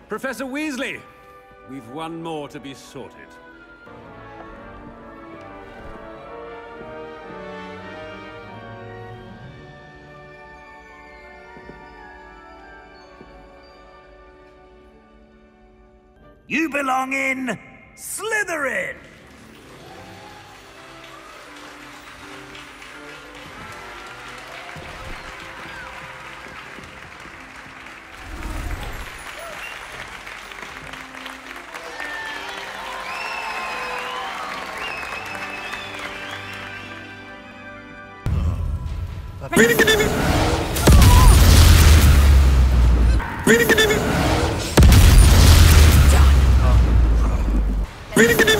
Professor Weasley, we've one more to be sorted. You belong in Slytherin! Done.